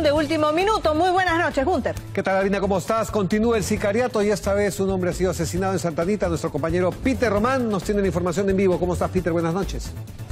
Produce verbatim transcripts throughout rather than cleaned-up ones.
de Último Minuto. Muy buenas noches, Gunter. ¿Qué tal, Alina? ¿Cómo estás? Continúa el sicariato y esta vez un hombre ha sido asesinado en Santa Anita. Nuestro compañero Peter Román nos tiene la información en vivo. ¿Cómo estás, Peter? Buenas noches.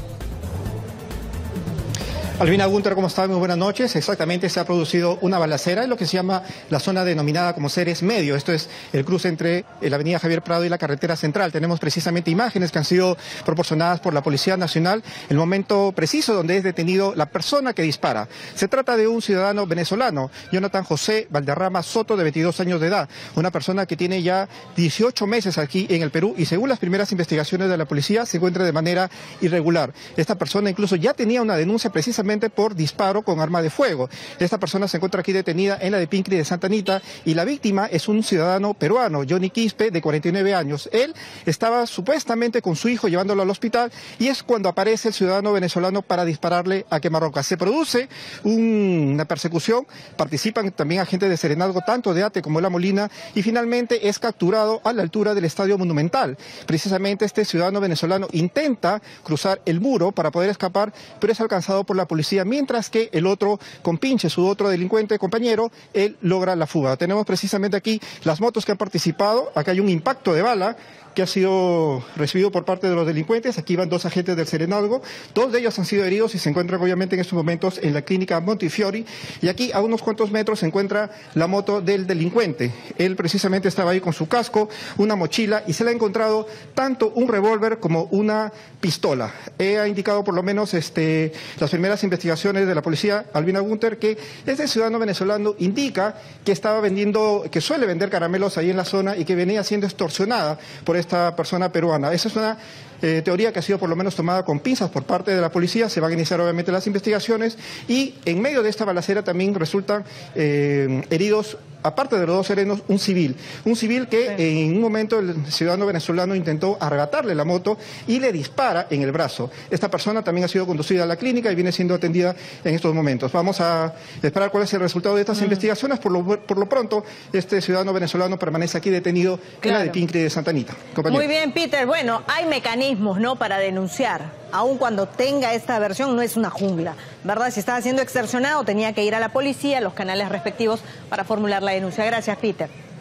Albina, Gunter, ¿cómo está? Muy buenas noches. Exactamente, se ha producido una balacera en lo que se llama la zona denominada como Ceres Medio. Esto es el cruce entre la avenida Javier Prado y la carretera central. Tenemos precisamente imágenes que han sido proporcionadas por la Policía Nacional, el momento preciso donde es detenido la persona que dispara. Se trata de un ciudadano venezolano, Jonathan José Valderrama Soto, de veintidós años de edad, una persona que tiene ya dieciocho meses aquí en el Perú y según las primeras investigaciones de la policía se encuentra de manera irregular. Esta persona incluso ya tenía una denuncia precisamente por disparo con arma de fuego. Esta persona se encuentra aquí detenida en la de Pincri de Santa Anita y la víctima es un ciudadano peruano, Johnny Quispe, de cuarenta y nueve años. Él estaba supuestamente con su hijo llevándolo al hospital y es cuando aparece el ciudadano venezolano para dispararle a quemarroca. Se produce un, una persecución, participan también agentes de Serenazgo, tanto de ATE como de La Molina, y finalmente es capturado a la altura del Estadio Monumental. Precisamente este ciudadano venezolano intenta cruzar el muro para poder escapar, pero es alcanzado por la policía, mientras que el otro compinche, su otro delincuente compañero, él logra la fuga. Tenemos precisamente aquí las motos que han participado. Acá hay un impacto de bala que ha sido recibido por parte de los delincuentes. Aquí van dos agentes del Serenazgo, dos de ellos han sido heridos y se encuentran obviamente en estos momentos en la clínica Montefiori, y aquí a unos cuantos metros se encuentra la moto del delincuente. Él precisamente estaba ahí con su casco, una mochila, y se le ha encontrado tanto un revólver como una pistola. He ha indicado por lo menos este, las primeras investigaciones de la policía, Albina Gunter, que este ciudadano venezolano indica que estaba vendiendo, que suele vender caramelos ahí en la zona y que venía siendo extorsionada por esta persona peruana. Esa es una eh, teoría que ha sido por lo menos tomada con pinzas por parte de la policía. Se van a iniciar obviamente las investigaciones y en medio de esta balacera también resultan eh, heridos, aparte de los dos serenos, un civil. Un civil que sí. En un momento el ciudadano venezolano intentó arrebatarle la moto y le dispara en el brazo. Esta persona también ha sido conducida a la clínica y viene siendo atendida en estos momentos. Vamos a esperar cuál es el resultado de estas mm. investigaciones. Por lo, por lo pronto, este ciudadano venezolano permanece aquí detenido claro. en la de Pincri de Santa Anita. Compañero. Muy bien, Peter. Bueno, hay mecanismos, ¿no?, para denunciar. Aun cuando tenga esta versión, no es una jungla, ¿verdad? Si estaba siendo extorsionado, tenía que ir a la policía, a los canales respectivos, para formular la denuncia. Gracias, Peter.